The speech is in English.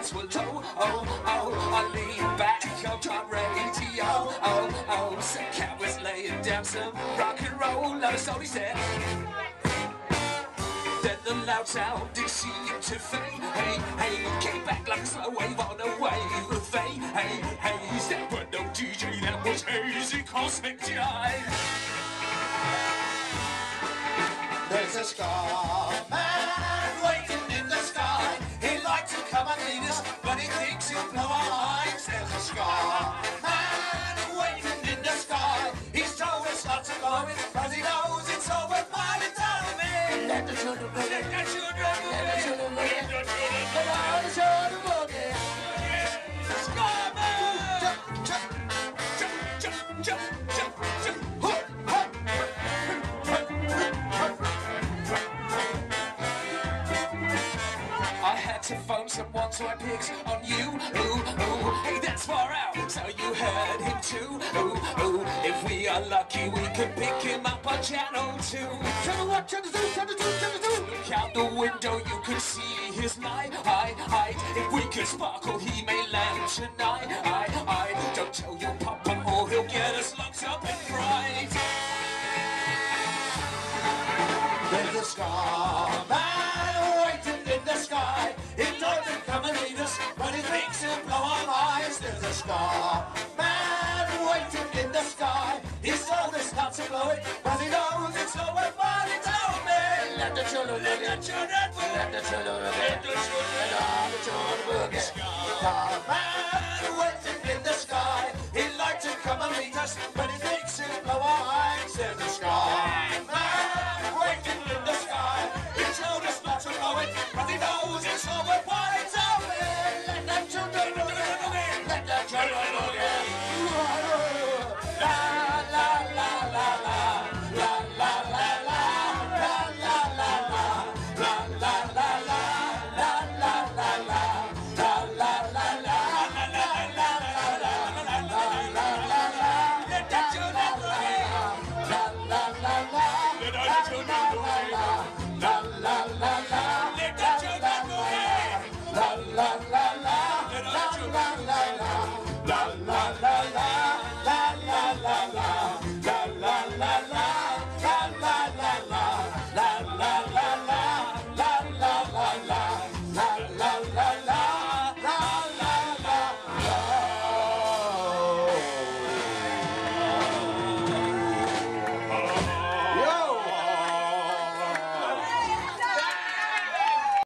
lights were low. I leaned back on my radio. Some cat was laying down some rock and roll. I slowly said. Then the loud sound did seem to fade. Hey, came back like a slow wave on a wave of fade. Hey, that was no DJ, that was hazy cosmic jive. There's a star man waiting in the sky. He'd like to come and meet us, but he thinks he'll blow our minds. There's a star man waiting in the sky. He's told us not to blow it, cause he knows it's over by the time. Let the children boogie, let the children boogie, let the children boogie, let all the children boogie. Scarman! Jump, jump, jump, jump, jump, jump, jump, hop, hop. I had to phone someone, so I picked on you. Ooh, hey, that's far out, so you heard him too. Ooh, if we are lucky, we could pick him up on channel 2. Channel 1, channel 2, channel 2, channel 2. Look out the window, you can see his light. If we could sparkle, he may land tonight. Don't tell your papa or he'll get us locked up in fright. There's a star man waiting in the sky. He tried to come and meet us, but he thinks he'll blow our minds. There's a star man waiting in the sky. He's told us not to blow it, but he knows it's over by the time. Let the children boogie, let the children boogie, let the children boogie, let all the children boogie. Star man.